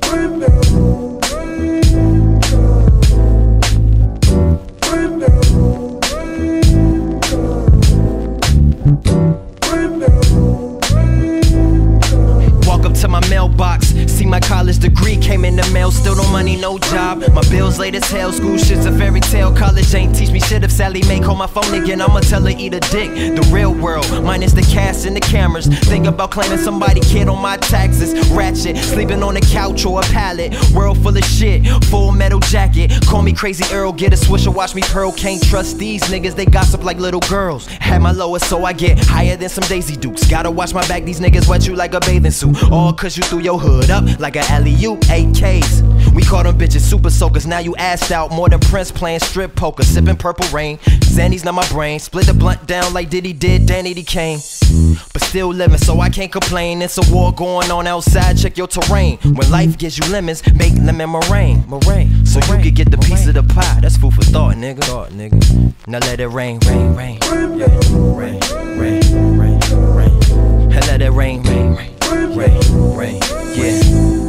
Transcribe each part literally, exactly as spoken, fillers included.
To my mailbox, see my college degree came in the mail, still no money, no job. My bills late as hell, school shit's a fairy tale. College ain't teach me shit. If Sally Mae call my phone again, I'ma tell her eat a dick. The real world, minus the cast and the cameras. Think about claiming somebody kid on my taxes. Ratchet, sleeping on a couch or a pallet. World full of shit, full metal jacket. Call me Crazy Earl, get a swisher, watch me pearl. Can't trust these niggas, they gossip like little girls. Had my lowest, so I get higher than some Daisy Dukes. Gotta watch my back, these niggas wet you like a bathing suit. All cause you threw your hood up like a alley-oop. eight Ks, we call them bitches super soakers. Now you assed out more than Prince playing strip poker. Sipping Purple Rain, Xanny's not my brain. Split the blunt down like Diddy did Danny D. Kane. But still living, so I can't complain. It's a war going on outside, check your terrain. When life gives you lemons, make lemon meringue. Meringue, so you can get the piece of the pie. That's food for thought, nigga. Thought, nigga. Now let it rain, rain, rain. Yeah. Rain, rain, rain, rain. And let it rain, rain, rain. Rain, rain, yeah.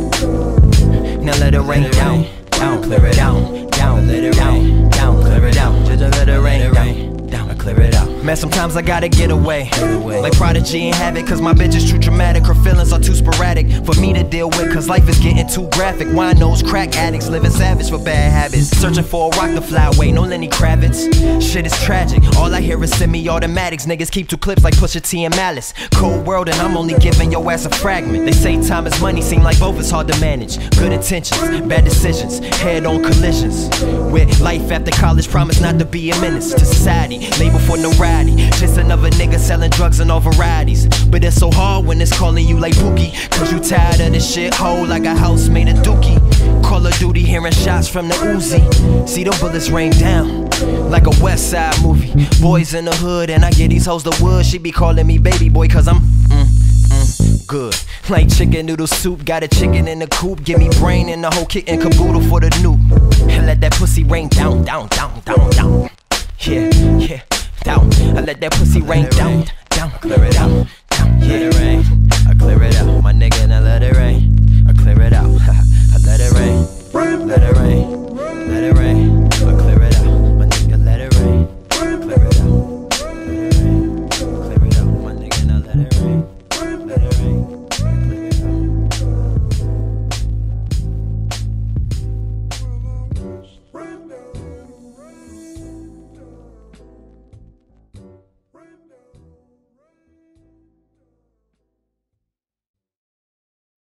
Now let it rain down, down, clear it down, down, let it rain, down, clear it out. Just let it rain down, down, clear it out. Man, sometimes I gotta get away, like Prodigy and Habit, cause my bitch is too dramatic. Her feelings are too sporadic for me to deal with, cause life is getting too graphic. Wine nose crack addicts living savage for bad habits. Searching for a rock to fly away, no Lenny Kravitz. Shit is tragic, all I hear is semi-automatics. Niggas keep two clips like Pusha T and Malice. Cold world and I'm only giving your ass a fragment. They say time is money, seem like both is hard to manage. Good intentions, bad decisions, head-on collisions. With life after college, promise not to be a menace to society. Label for notoriety, just another nigga selling drugs in all varieties. But it's so hard when it's calling you like Pookie, cause you tired of this shit hole like a house made of dookie. Call of Duty, hearing shots from the Uzi. See the bullets rain down like a West Side movie. Boys in the hood and I get these hoes the wood. She be calling me baby boy cause I'm mm, mm, good. Like chicken noodle soup, got a chicken in the coop. Give me brain and the whole kit and caboodle for the noob. And let that pussy rain down, down, down, down, down. Yeah, yeah, down. I let that pussy rain down, down, clear it out, down, yeah. Let it rain, I clear it out, my nigga, now let it rain.